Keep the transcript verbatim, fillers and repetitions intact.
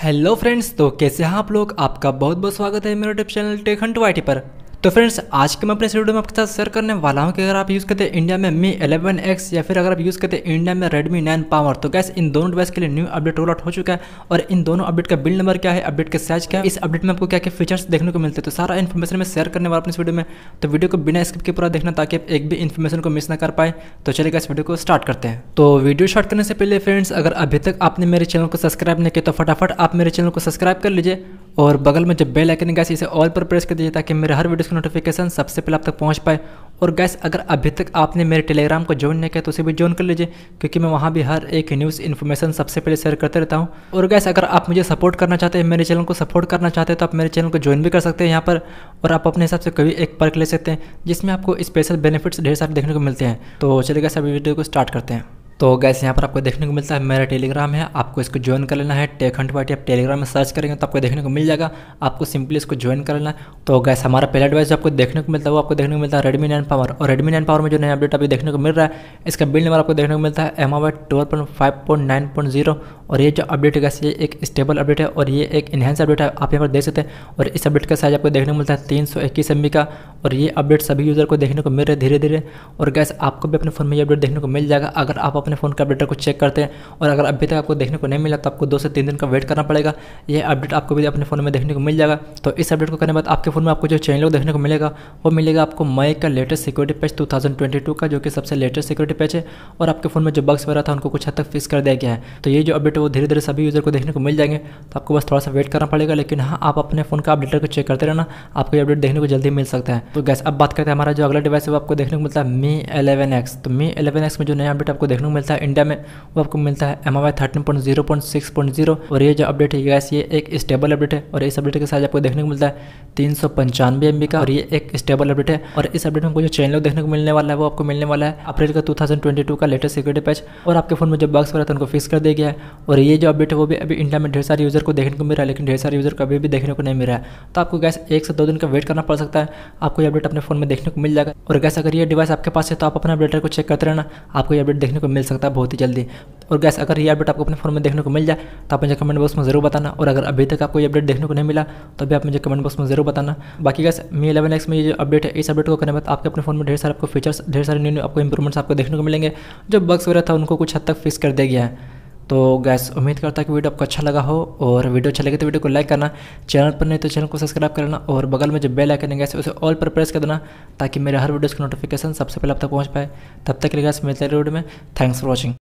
Hello friends, तो कैसे हैं आप लोग। आपका बहुत बहुत स्वागत है मेरे YouTube channel Tech Hunt YT पर। तो फ्रेंड्स, आज के मैं अपने इस वीडियो में आपके साथ शेयर करने वाला हूं कि अगर आप यूज़ करते हैं इंडिया में मी इलेवन एक्स या फिर अगर आप यूज़ करते हैं इंडिया में रेडमी नाइन पावर, तो गैस इन दोनों डिवाइस के लिए न्यू अपडेट रोल आउट हो चुका है। और इन दोनों अपडेट का बिल्ड नंबर क्या है, अपडेट का साइज क्या है, इस अपडेट में आपको क्या क्या फीचर्स देखने को मिलते हैं, तो सारा इन्फॉर्मेशन मैं शेयर करने वाला अपने इस वीडियो में। तो वीडियो को बिना स्किप के पूरा देखना ताकि आप एक भी इन्फॉर्मेशन को मिस ना कर पाए। तो चलिए इस वीडियो को स्टार्ट करते हैं। तो वीडियो स्टार्ट करने से पहले फ्रेंड्स, अगर अभी तक आपने मेरे चैनल को सब्सक्राइब नहीं किया तो फटाफट आप मेरे चैनल को सब्सक्राइब कर लीजिए और बगल में जो बेल आइकन है गैस इसे ऑल पर प्रेस कर दीजिए ताकि मेरे हर वीडियो की नोटिफिकेशन सबसे पहले आप तक पहुंच पाए। और गैस, अगर अभी तक आपने मेरे टेलीग्राम को ज्वाइन नहीं किया तो उसे भी ज्वाइन कर लीजिए, क्योंकि मैं वहां भी हर एक न्यूज़ इन्फॉर्मेशन सबसे पहले शेयर करते रहता हूं। और गैस, अगर आप मुझे सपोर्ट करना चाहते हैं, मेरे चैनल को सपोर्ट करना चाहते हैं, तो आप मेरे चैनल को ज्वाइन भी कर सकते हैं यहाँ पर। और आप अपने हिसाब से कभी एक पर्क ले सकते हैं जिसमें आपको स्पेशल बेनिफिट्स ढेर सारे देखने को मिलते हैं। तो चलिए गैस, अभी वीडियो को स्टार्ट करते हैं। तो गैस, यहाँ पर आपको देखने को मिलता है मेरा टेलीग्राम है, आपको इसको ज्वाइन कर लेना है। टेक हंट वाईटी आप टेलीग्राम में सर्च करेंगे तो आपको देखने को मिल जाएगा, आपको सिंपली इसको ज्वाइन कर लेना है। तो गैस, हमारा पहला डिवाइस जो आपको देखने को मिलता है वो आपको देखने को मिलता है रेडमी नाइन पावर। और रेडमी नाइन पावर में जो नया अपडेट अभी देखने को मिल रहा है, इसका बिल्ड नंबर आपको देखने को मिलता है M I twelve point five point nine point zero. और ये जो अपडेट है गैस, ये एक स्टेबल अपडेट है और ये एक इनहेंस अपडेट है, आप यहाँ पर देख सकते हैं। और इस अपडेट का साइज आपको देखने को मिलता है तीन सौ इक्कीस एम बी का। और ये अपडेट सभी यूज़र को देखने को मिल रहे धीरे धीरे। और गैस, आपको भी अपने फ़ोन में ये अपडेट देखने को मिल जाएगा अगर आप अपने फ़ोन के अपडेटर को चेक करते हैं। और अगर अभी तक आपको देखने को नहीं मिला तो आपको दो से तीन दिन का वेट करना पड़ेगा। ये अपडेट आपको भी अपने फ़ोन में देखने को मिल जाएगा। तो इस अपडेट को करने के बाद आपके फ़ोन में आपको जो चेंज देखने को मिलेगा वो मिलेगा आपको मई का latest security patch two thousand twenty two का, जो कि सबसे लेटेस्ट सिक्योरिटी पैच है। और आपके फ़ोन में जो बग्स वगैरह था उनको कुछ हद तक फिक्स कर दिया गया है। तो ये जो अपडेट है वो धीरे धीरे सभी यूज़र को देखने को मिल जाएंगे। तो आपको बस थोड़ा सा वेट करना पड़ेगा, लेकिन हाँ, आप अपने फ़ोन का अपडेटर को चेक करते रहना, आपको ये अपडेट देखने को जल्दी मिल सकता है। तो गैस, अब बात करते हैं हमारा जो अगला डिवाइस है वो आपको देखने को मिलता है मी इलेवन एक्स। तो मी इलेवन एक्स में जो नया अपडेट आपको देखने को मिलता है इंडिया में वो आपको मिलता है M I thirteen point zero point six point zero. और ये जो अपडेट है गैस, ये एक स्टेबल अपडेट है। और इस अपडेट के साइज आपको देखने को मिलता है तीन सौ पंचानवे एम बी का। और ये एक स्टेबल अपडेट है। और इस अपडेट में आपको जो चेंज लॉग देखने को मिलने वाला है वो आपको मिलने वाला है अप्रैल का टू थाउजेंड ट्वेंटी टू का लेटेस्ट सिक्योरिटी पैच। और आपके फोन में जो बग्स वगैरह था उनको फिक्स कर दिया गया है। और ये जो अपडेट है वो भी अभी इंडिया में ढेर सारे यूज़र को देखने को मिल रहा है, लेकिन ढेर सारे यूज़र को अभी भी देखने को नहीं मिल रहा है। तो आपको गैस एक से दो दिन का वेट करना पड़ सकता है, आपको ये अपडेट अपने फोन में देखने को मिल जाएगा। और गैस, अगर ये डिवाइस आपके पास है तो आप अपने अपडेटर को चेक करते रहना, आपको ये अपडेट देखने को मिल सकता है बहुत ही जल्दी। और गैस, अगर ये अपडेट आपको अपने फोन में देखने को मिल जाए तो आप मुझे कमेंट बॉक्स में जरूर बताना। और अगर अभी तक आपको ये अपडेट देखने को नहीं मिला तो भी आप मुझे कमेंट बॉक्स में जरूर बताना। बाकी गैस, मी इलेवन एक्स में ये जो अपडेट है, इस अपडेट को करने के बाद आपके अपने फोन में ढेर सारे आपको फीचर्स, ढेर सारे न्यू न्यू आपको इंप्रूवमेंट्स आपको देखने को मिलेंगे। जो बग्स वगैरह था उनको कुछ हद तक फिक्स कर दिया गया है। तो गैस, उम्मीद करता है कि वीडियो आपको अच्छा लगा हो। और वीडियो अच्छा लगे तो वीडियो को लाइक करना, चैनल पर नहीं तो चैनल को सब्सक्राइब करना। और बगल में जो बेल आइकन है गैस उसे ऑल पर प्रेस कर देना ताकि मेरे हर वीडियोज़ की नोटिफिकेशन सबसे पहले आप तक पहुँच पाए। तब तक के लिए गैस मिलते हैं वीडियो में। Thanks for watching.